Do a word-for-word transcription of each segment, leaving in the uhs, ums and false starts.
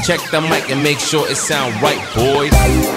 Check the mic and make sure it sound right, boys.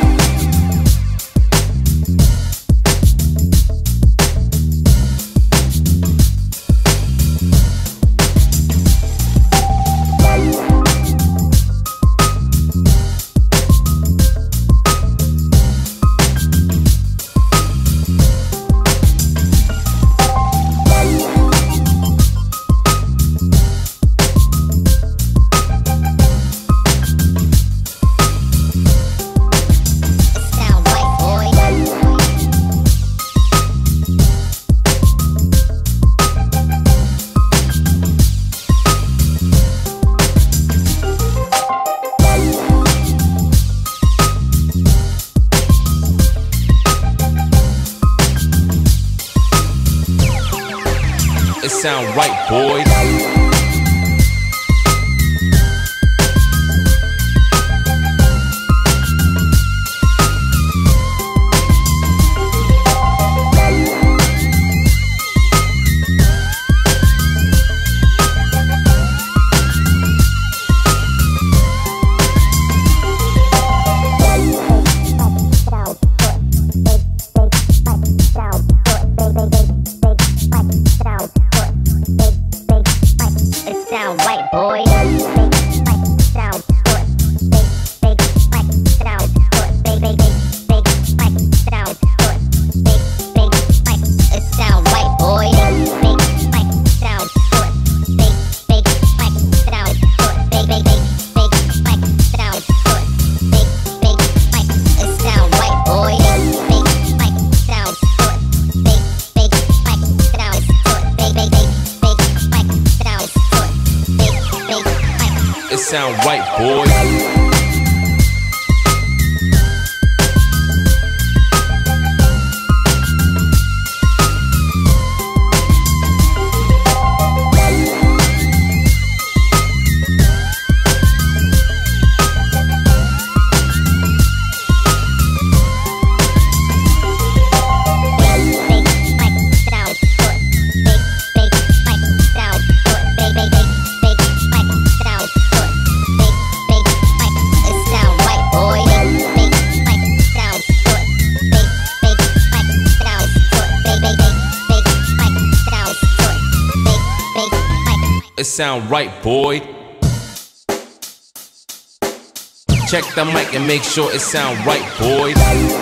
It sound right, boys. Sound white, boy. Big sound good. Big big sound good. Big big big big sound good. Big big big it sound white, boy. Big big sound good. Big big big sound good. Big big big big sound good. Big big big it sound white, boy. Big big sound good. Big big big sound good. Big big big big sound good. It sound right, boys. It sound right, boy. Check the mic and make sure it sound right, boys.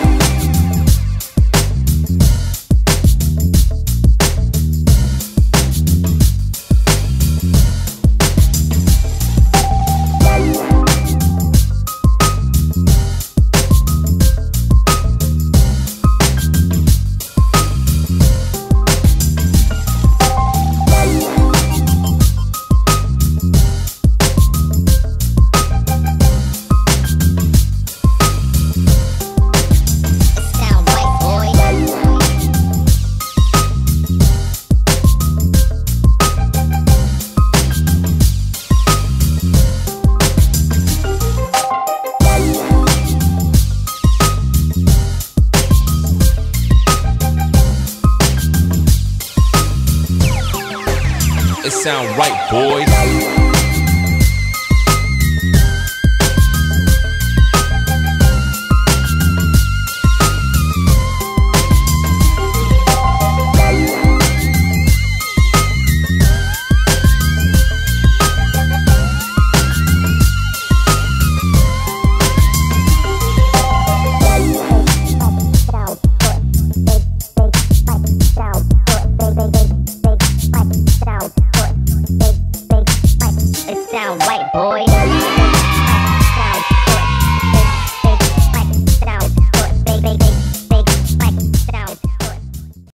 It sound right, boys. Sound white, boy.